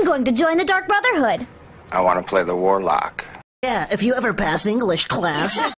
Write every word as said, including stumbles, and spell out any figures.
I'm going to join the Dark Brotherhood. I want to play the Warlock. Yeah, if you ever pass English class.